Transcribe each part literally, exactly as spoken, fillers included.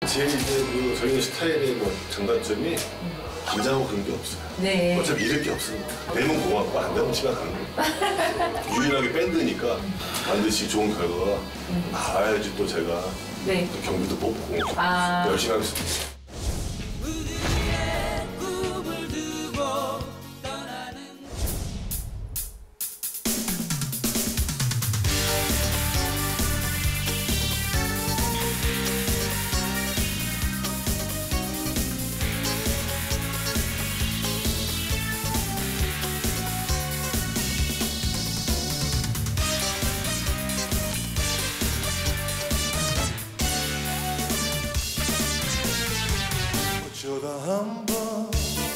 제일 이제 그 저희 스타일의 뭐 장단점이 긴장하고 그런 게 없어요. 네. 어차피 잃을 게 없으니까. 되면 고맙고 안 되면 집에 가는 거예요. 유일하게 밴드니까 반드시 좋은 결과가 나와야지 또 제가 네. 또 경비도 뽑고 아. 열심히 하겠습니다. 어쩌다 한번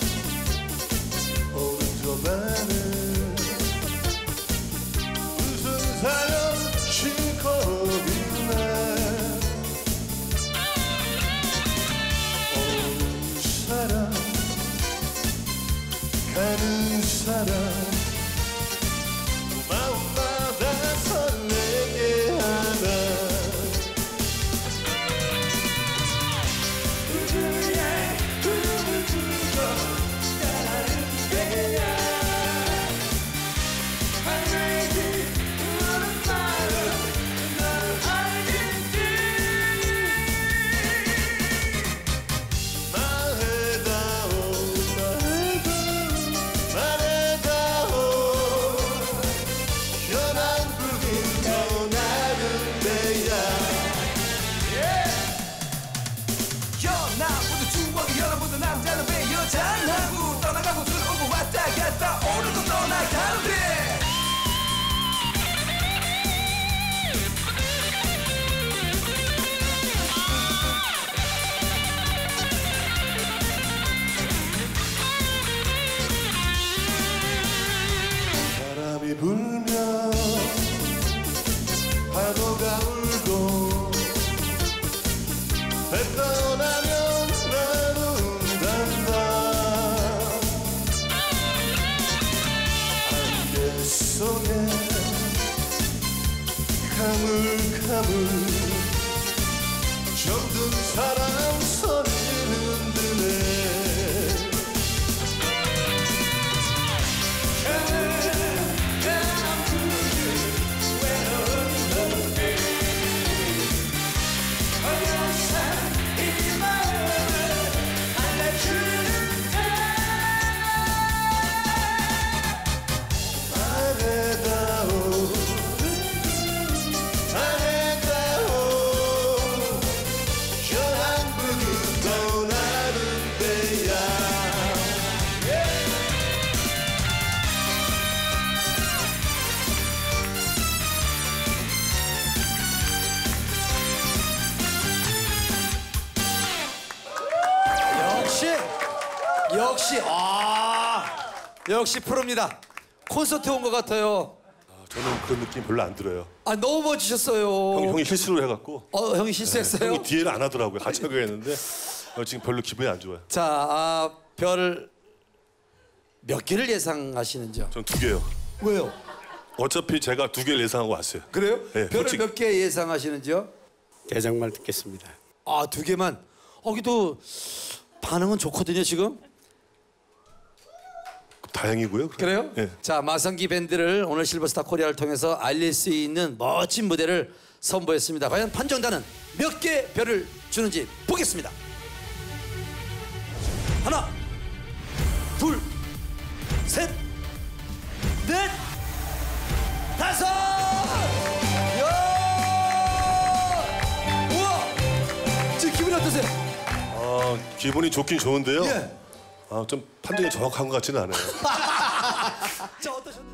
오른쪽 안에 무슨 사연 싣고 있네. 오는 사람 가는 사람 마음마다 설레게 하나. 남자는 왜 여자라고 떠나가고 들어오고 왔다 갔다 오늘도 떠나가는데 바람이 불면 파도가 울고 배 떠나면 속에 가물가물 정든 사람 소리를 흔드네. 역시 아 역시 프로입니다. 콘서트 온 것 같아요. 아, 저는 그런 느낌 별로 안 들어요. 아 너무 멋지셨어요. 형, 형이 실수를 해갖고. 어 형이 실수했어요? 네, 형이 뒤에는 안 하더라고요. 같이 하기로 했는데 어, 지금 별로 기분이 안 좋아요. 자, 아, 별 몇 개를 예상하시는지요? 전 두 개요. 왜요? 어차피 제가 두 개를 예상하고 왔어요. 그래요? 네, 별을 솔직히... 몇 개 예상하시는지요? 대장말 듣겠습니다. 아, 두 개만. 어, 기도 반응은 좋거든요, 지금. 다행이고요. 그래요? 네. 자, 마성기 밴드를 오늘 실버스타 코리아를 통해서 알릴 수 있는 멋진 무대를 선보였습니다. 과연 판정단은 몇 개 별을 주는지 보겠습니다. 하나, 둘, 셋, 넷, 다섯! 이야! 우와! 지금 기분이 어떠세요? 아, 기분이 좋긴 좋은데요. 예. 아, 좀 판정이 정확한 것 같지는 않아요. 자, 어떠셨나요?